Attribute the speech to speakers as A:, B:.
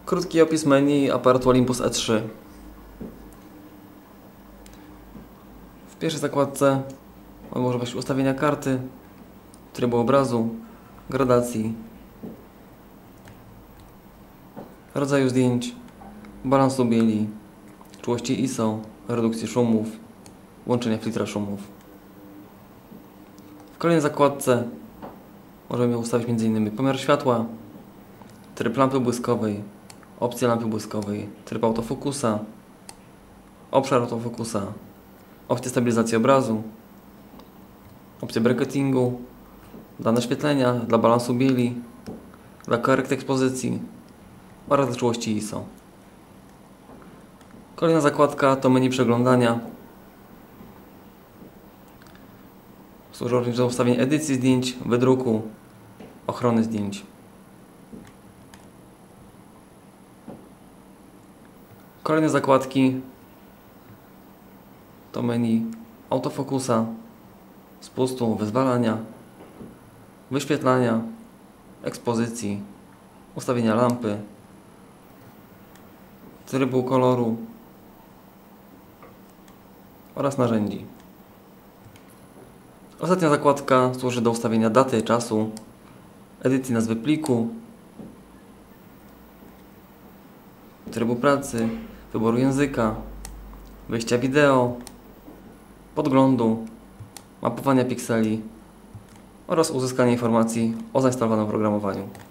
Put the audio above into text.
A: Krótki opis menu aparatu Olympus E3. W pierwszej zakładce mamy możliwość ustawienia karty, trybu obrazu, gradacji, rodzaju zdjęć, balansu bieli, czułości ISO, redukcji szumów, łączenia filtra szumów. W kolejnej zakładce możemy ustawić m.in. pomiar światła, tryb lampy błyskowej, opcję lampy błyskowej, tryb autofokusa, obszar autofokusa, opcję stabilizacji obrazu, opcję bracketingu, dla naświetlenia, dla balansu bieli, dla korekty ekspozycji oraz dla czułości ISO. Kolejna zakładka to menu przeglądania. Służy również do ustawienia edycji zdjęć, wydruku, ochrony zdjęć. Kolejne zakładki to menu autofokusa, spustu, wyzwalania, wyświetlania, ekspozycji, ustawienia lampy, trybu koloru oraz narzędzi. Ostatnia zakładka służy do ustawienia daty, czasu, edycji nazwy pliku, trybu pracy, wyboru języka, wyjścia wideo, podglądu, mapowania pikseli oraz uzyskania informacji o zainstalowanym oprogramowaniu.